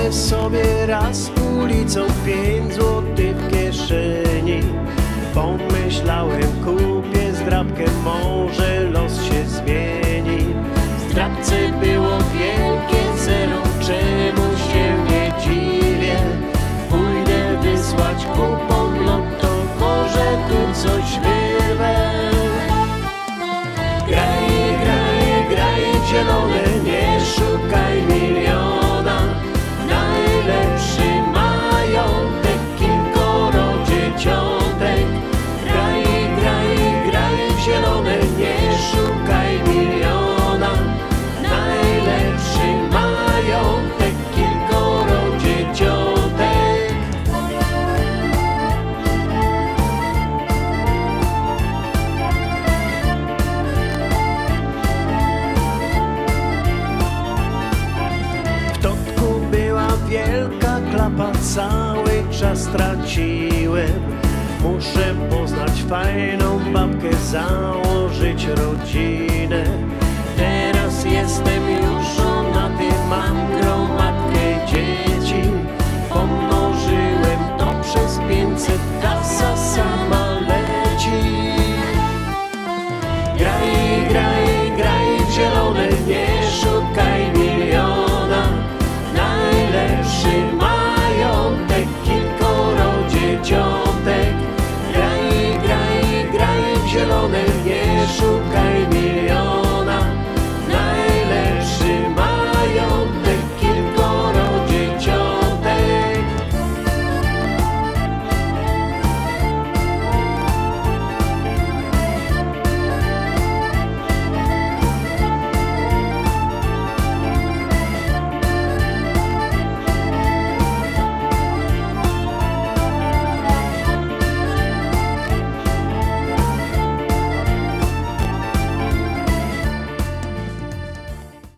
Idę sobie raz ulicą, 5 złotych w kieszeni. Pomyślałem, kupię zdrabkę, może los się zmieni. W zdrabce było wielkie zero, czemu się nie dziwię. Pójdę wysłać kupon lotto, może tu coś wyrwę. Graj, graj, graj zielone, nie szukaj miliona. Najlepszy majątek, kilkoro dzieciątek. Graj, graj, graj zielone, nie szukaj miliona. Najlepszy majątek, kilkoro dzieciątek. W totku była wielka klapa, cały czas traciłem. Muszę poznać fajną babkę, założyć rodzinę. Teraz jestem już żonaty, mam gromadkę dzieci. Pomnożyłem to przez 500.